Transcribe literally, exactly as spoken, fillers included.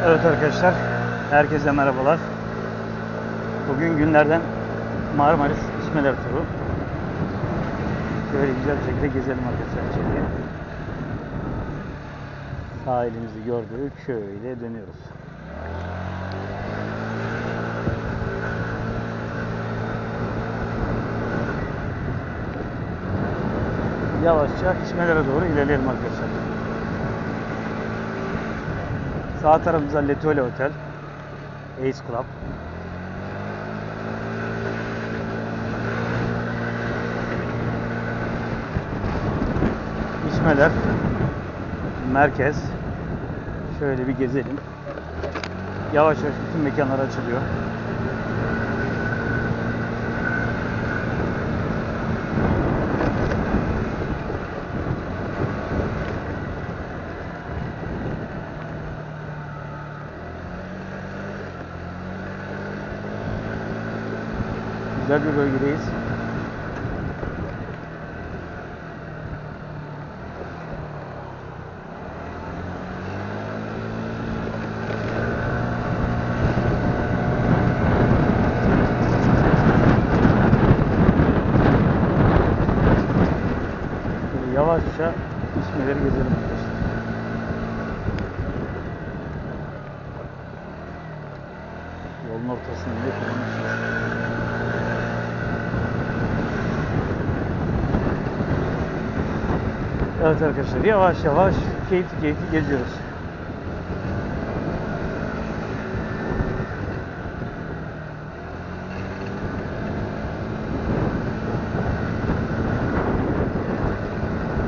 Evet arkadaşlar, herkese merhabalar. Bugün günlerden Marmaris İçmeler turu. Şöyle güzel bir şekilde gezelim arkadaşlar içeriye. Sahilimizi gördük, şöyle dönüyoruz. Yavaşça İçmelere doğru ilerleyelim arkadaşlar. Sağ tarafımızda Letole Otel, Ace Club. İçmeler, merkez. Şöyle bir gezelim. Yavaş yavaş bütün mekanlar açılıyor. Güzel bir bölgedeyiz. Böyle yavaşça İçmeleri gezelim arkadaşlar. Yolun ortasında ne kullanmışız? Evet arkadaşlar, yavaş yavaş keyifli keyifli geziyoruz.